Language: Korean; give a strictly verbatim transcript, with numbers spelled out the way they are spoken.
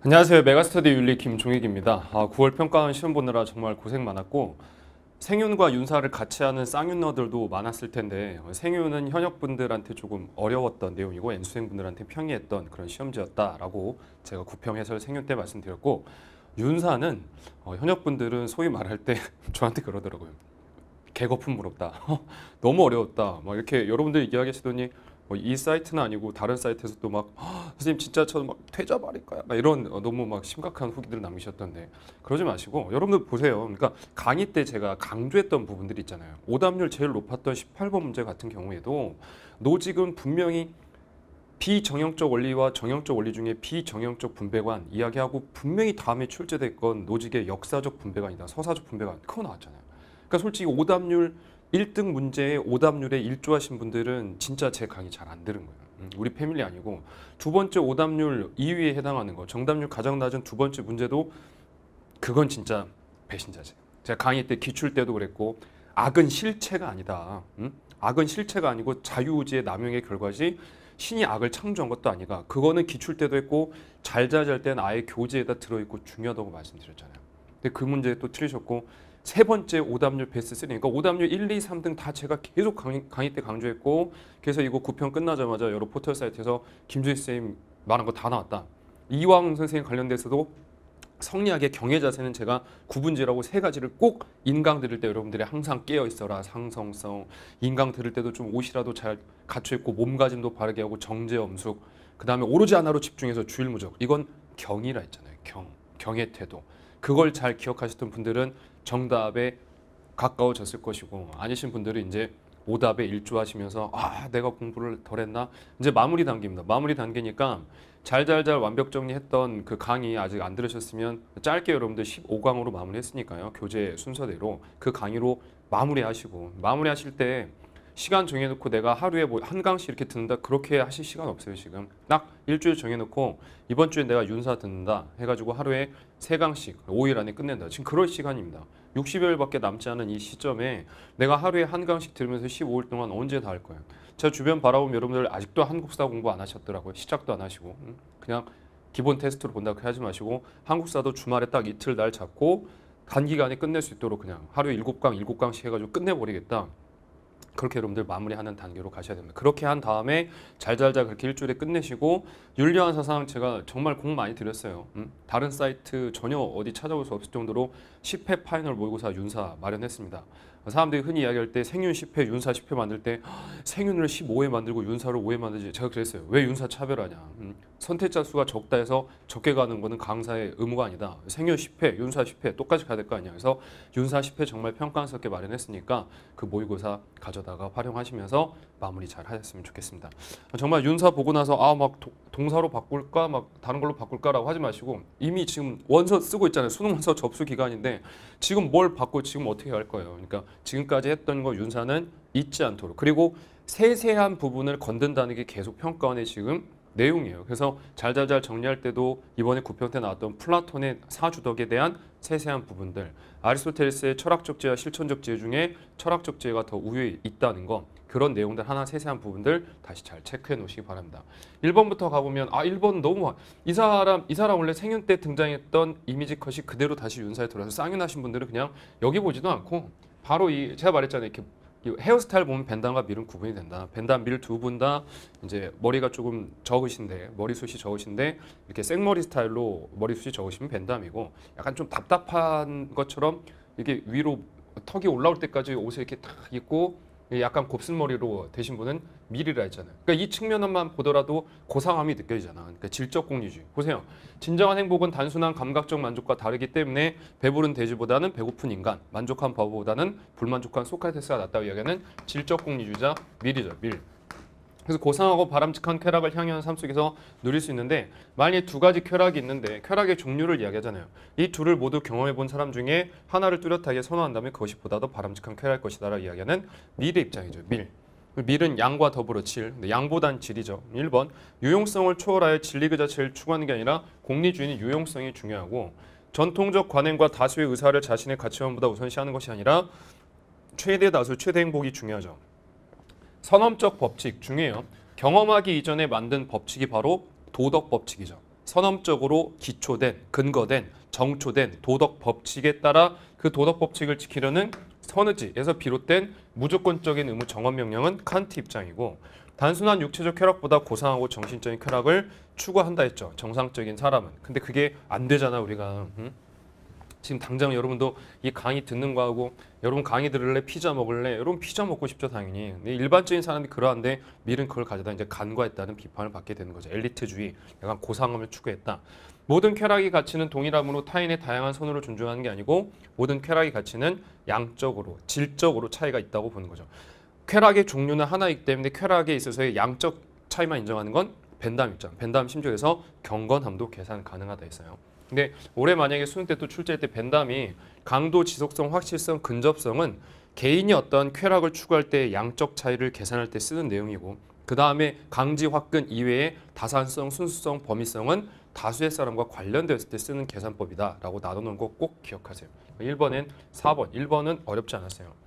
안녕하세요. 메가스터디 윤리 김종익입니다. 아, 구월 평가원 시험 보느라 정말 고생 많았고 생윤과 윤사를 같이 하는 쌍윤러들도 많았을 텐데 생윤은 현역분들한테 조금 어려웠던 내용이고 N수생분들한테 평이했던 그런 시험지였다라고 제가 구평 해설 생윤 때 말씀드렸고 윤사는 어, 현역분들은 소위 말할 때 저한테 그러더라고요. 개거품 부럽다. 너무 어려웠다. 막 이렇게 여러분들 이야기하시더니 뭐 이 사이트는 아니고 다른 사이트에서 또 막 선생님 진짜 저 막 퇴짜 말일까요? 막 이런 어, 너무 막 심각한 후기들을 남기셨던데 그러지 마시고 여러분들 보세요. 그러니까 강의 때 제가 강조했던 부분들이 있잖아요. 오답률 제일 높았던 십팔 번 문제 같은 경우에도 노직은 분명히 비정형적 원리와 정형적 원리 중에 비정형적 분배관 이야기하고 분명히 다음에 출제됐건 노직의 역사적 분배관이다. 서사적 분배관 그거 나왔잖아요. 그러니까 솔직히 오답률 일 등 문제에 오답률에 일조하신 분들은 진짜 제 강의 잘 안 들은 거예요. 음, 우리 패밀리 아니고 두 번째 오답률 이 위에 해당하는 거 정답률 가장 낮은 두 번째 문제도 그건 진짜 배신자지. 제가 강의 때 기출 때도 그랬고 악은 실체가 아니다. 음? 악은 실체가 아니고 자유의지의 남용의 결과지 신이 악을 창조한 것도 아니가. 그거는 기출 때도 했고 잘잘잘 때는 아예 교재에다 들어있고 중요하다고 말씀드렸잖아요. 근데 그 문제 또 틀리셨고 세 번째 오답률 베스트 쓰리. 그러니까 오답률 일, 이, 삼 등 다 제가 계속 강의, 강의 때 강조했고 그래서 이거 구평 끝나자마자 여러 포털 사이트에서 김주희 선생님 말한 거 다 나왔다. 이왕 선생님 관련돼서도 성리학의 경외 자세는 제가 구분지라고 세 가지를 꼭 인강 들을 때 여러분들이 항상 깨어 있어라. 상성성. 인강 들을 때도 좀 옷이라도 잘 갖춰 입고 몸가짐도 바르게 하고 정제 엄숙. 그다음에 오로지 하나로 집중해서 주일무적. 이건 경이라 했잖아요. 경. 경의 태도. 그걸 잘 기억하셨던 분들은 정답에 가까워졌을 것이고 아니신 분들은 이제 오답에 일조하시면서 아 내가 공부를 덜 했나? 이제 마무리 단계입니다. 마무리 단계니까 잘잘잘 완벽 정리했던 그 강의 아직 안 들으셨으면 짧게 여러분들 십오 강으로 마무리했으니까요. 교재 순서대로 그 강의로 마무리하시고 마무리하실 때 시간 정해놓고 내가 하루에 뭐 한 강씩 이렇게 듣는다 그렇게 하실 시간 없어요. 지금 딱 일주일 정해놓고 이번 주에 내가 윤사 듣는다 해가지고 하루에 세 강씩 오 일 안에 끝낸다. 지금 그럴 시간입니다. 육십여일밖에 남지 않은 이 시점에 내가 하루에 한 강씩 들으면서 십오 일 동안 언제 다 할 거예요. 제가 주변 바라보면 여러분들 아직도 한국사 공부 안 하셨더라고요. 시작도 안 하시고 그냥 기본 테스트로 본다고 하지 마시고 한국사도 주말에 딱 이틀 날 잡고 단기간에 끝낼 수 있도록 그냥 하루에 일곱 강 일곱 강씩 해가지고 끝내버리겠다. 그렇게 여러분들 마무리하는 단계로 가셔야 됩니다. 그렇게 한 다음에 잘잘잘 그렇게 일주일에 끝내시고 윤리한 사상 제가 정말 공 많이 드렸어요. 음? 다른 사이트 전혀 어디 찾아볼 수 없을 정도로 십 회 파이널 모의고사 윤사 마련했습니다. 사람들이 흔히 이야기할 때 생윤 십 회, 윤사 십 회 만들 때 생윤을 십오 회 만들고 윤사를 오 회 만들지. 제가 그랬어요. 왜 윤사 차별하냐. 음? 선택자 수가 적다 해서 적게 가는 거는 강사의 의무가 아니다. 생윤 십 회, 윤사 십 회 똑같이 가야 될 거 아니야. 그래서 윤사 십 회 정말 평가스럽게 마련했으니까 그 모의고사 가져다가 활용하시면서 마무리 잘 하셨으면 좋겠습니다. 정말 윤사 보고 나서 아 막 동사로 바꿀까 막 다른 걸로 바꿀까라고 하지 마시고 이미 지금 원서 쓰고 있잖아요. 수능 원서 접수 기간인데 지금 뭘 바꿔 지금 어떻게 할 거예요. 그러니까 지금까지 했던 거 윤사는 잊지 않도록 그리고 세세한 부분을 건든다는 게 계속 평가원의 지금 내용이에요. 그래서 잘잘잘 정리할 때도 이번에 구평 때 나왔던 플라톤의 사주덕에 대한 세세한 부분들 아리스토텔레스의 철학적 지혜와 실천적 지혜 중에 철학적 지혜가 더 우위에 있다는 거 그런 내용들 하나 세세한 부분들 다시 잘 체크해 놓으시기 바랍니다. 일 번부터 가보면 아 일 번 너무 이 사람 이 사람 원래 생윤 때 등장했던 이미지 컷이 그대로 다시 윤사에 들어와서 쌍윤하신 분들은 그냥 여기 보지도 않고 바로 이 제가 말했잖아요. 이렇게 이 헤어스타일 보면 벤담과 밀은 구분이 된다. 벤담, 밀 두 분 다 이제 머리가 조금 적으신데 머리숱이 적으신데 이렇게 생머리 스타일로 머리숱이 적으시면 벤담이고 약간 좀 답답한 것처럼 이게 위로 턱이 올라올 때까지 옷을 이렇게 딱 입고 약간 곱슬머리로 되신 분은 밀이라 했잖아요. 그러니까 이 측면만 보더라도 고상함이 느껴지잖아. 그러니까 질적 공유주의. 보세요. 진정한 행복은 단순한 감각적 만족과 다르기 때문에 배부른 돼지보다는 배고픈 인간, 만족한 바보보다는 불만족한 소크라테스가 낫다고 이야기하는 질적 공유주의자 밀이죠. 밀. 그래서 고상하고 바람직한 쾌락을 향유한 삶 속에서 누릴 수 있는데 만약에 두 가지 쾌락이 있는데 쾌락의 종류를 이야기하잖아요. 이 둘을 모두 경험해 본 사람 중에 하나를 뚜렷하게 선호한다면 그것이 보다 더 바람직한 쾌락일 것이다 라고 이야기하는 밀의 입장이죠. 밀. 밀은 양과 더불어 질, 양보단 질이죠. 일 번 유용성을 초월하여 진리 그 자체를 추구하는 게 아니라 공리주의는 유용성이 중요하고 전통적 관행과 다수의 의사를 자신의 가치관보다 우선시하는 것이 아니라 최대 다수, 최대 행복이 중요하죠. 선험적 법칙 중요해요. 경험하기 이전에 만든 법칙이 바로 도덕 법칙이죠. 선언적으로 기초된, 근거된, 정초된 도덕 법칙에 따라 그 도덕 법칙을 지키려는 선의지에서 비롯된 무조건적인 의무 정원 명령은 칸트 입장이고, 단순한 육체적 쾌락보다 고상하고 정신적인 쾌락을 추구한다 했죠. 정상적인 사람은. 근데 그게 안 되잖아, 우리가. 응? 지금 당장 여러분도 이 강의 듣는 거하고 여러분 강의 들을래? 피자 먹을래? 여러분 피자 먹고 싶죠, 당연히. 근데 일반적인 사람이 그러한데 밀은 그걸 가져다 이제 간과했다는 비판을 받게 되는 거죠. 엘리트주의, 약간 고상함을 추구했다. 모든 쾌락의 가치는 동일함으로 타인의 다양한 선호를 존중하는 게 아니고 모든 쾌락의 가치는 양적으로, 질적으로 차이가 있다고 보는 거죠. 쾌락의 종류는 하나이기 때문에 쾌락에 있어서의 양적 차이만 인정하는 건 벤담 입장. 벤담 심지어에서 경건함도 계산 가능하다 했어요. 근데 올해 만약에 수능 때 또 출제할 때 벤담이 강도, 지속성, 확실성, 근접성은 개인이 어떤 쾌락을 추구할 때 양적 차이를 계산할 때 쓰는 내용이고, 그 다음에 강지, 화근 이외의 다산성, 순수성, 범위성은 다수의 사람과 관련되었을 때 쓰는 계산법이다 라고 나눠놓은 거 꼭 기억하세요. 일 번엔 사 번, 일 번은 어렵지 않았어요.